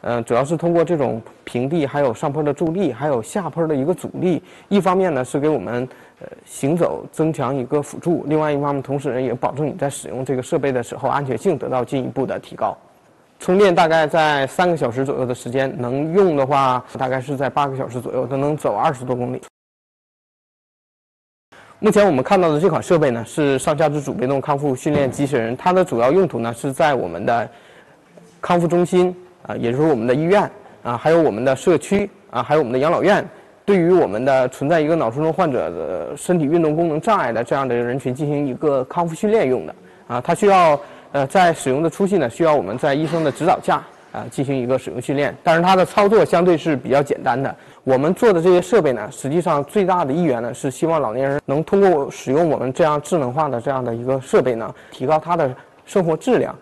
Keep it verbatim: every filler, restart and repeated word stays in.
嗯、呃，主要是通过这种平地，还有上坡的助力，还有下坡的一个阻力，一方面呢是给我们呃行走增强一个辅助，另外一方面同时也保证你在使用这个设备的时候安全性得到进一步的提高。充电大概在三个小时左右的时间，能用的话大概是在八个小时左右，都能走二十多公里。目前我们看到的这款设备呢，是上下肢主被动康复训练机器人，它的主要用途呢是在我们的康复中心啊，也就是我们的医院啊，还有我们的社区啊，还有我们的养老院，对于我们的存在一个脑卒中患者的身体运动功能障碍的这样的人群进行一个康复训练用的啊，它需要呃在使用的初期呢，需要我们在医生的指导下啊进行一个使用训练，但是它的操作相对是比较简单的。我们做的这些设备呢，实际上最大的意愿呢是希望老年人能通过使用我们这样智能化的这样的一个设备呢，提高他的生活质量